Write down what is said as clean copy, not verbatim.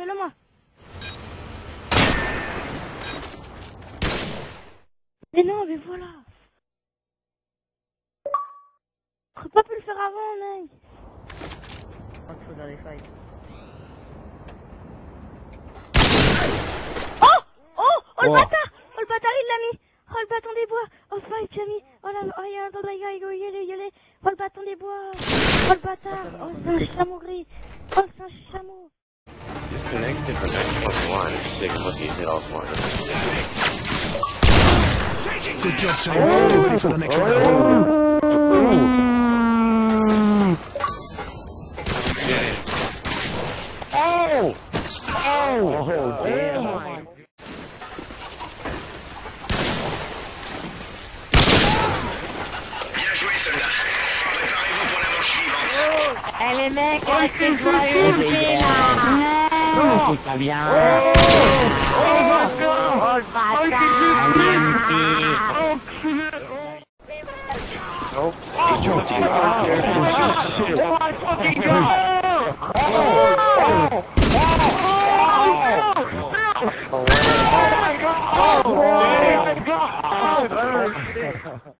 fais-le moi. Mais non, mais voilà. J'aurais pas pu le faire avant, mec. Oh, il faut dans les failles. Oh, le bâtard! Oh, le bâtard, il l'a mis! Oh, le bâton des bois! Oh, le fight, il a mis! Oh, là, oh, y a, oh, le bâton des bois! Oh, le bâtard! Oh, c'est un chameau gris! Oh, c'est un chameau! Disconnected from X+1, 6 cookies hit all points. Good job, team. Ready for the next round. Oh! Oh, damn. Bien joué, soldat. Préparez-vous pour la manche suivante. Eh les mecs, arrêtez de jouer là. C'est pas bien. Oh le bâtard. Good job, team. Oh my god!